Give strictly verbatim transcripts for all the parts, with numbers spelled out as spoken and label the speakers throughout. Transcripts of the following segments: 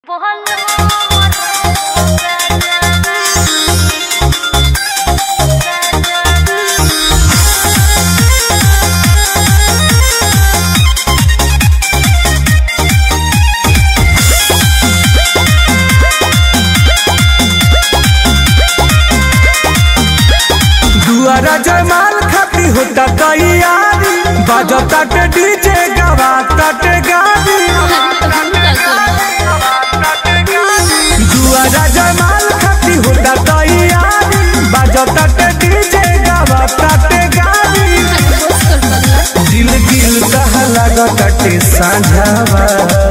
Speaker 1: दुआरा जयमाल खाती होता तैयारी बजता टे डीजे गवाता टे गाड़ी। दुआरा जयमाल खाती होता तैयारी बजता टे डीजे गवाता टे गाड़ी। दिल गिल कहा लगता टे साझावा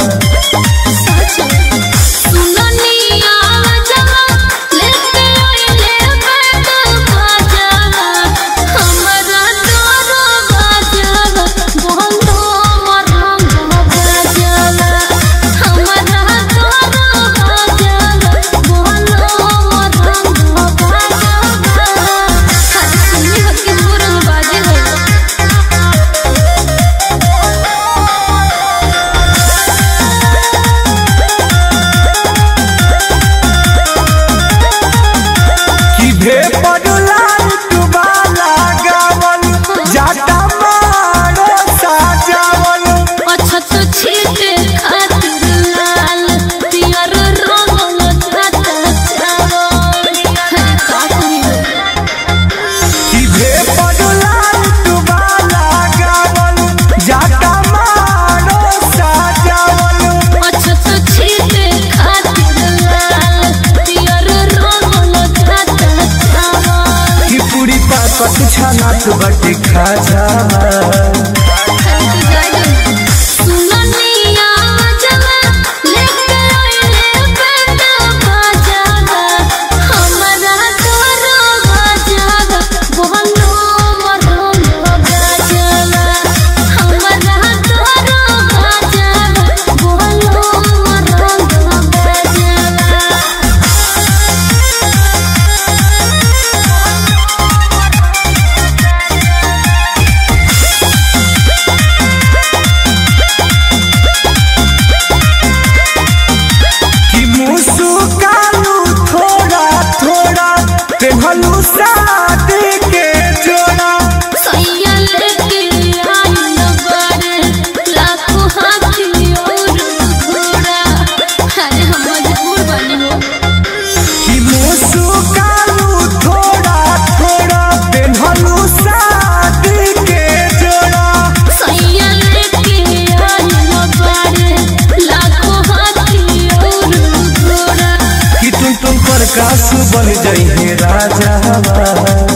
Speaker 1: नाच बटे खा जा कासु बन जाइए राजा।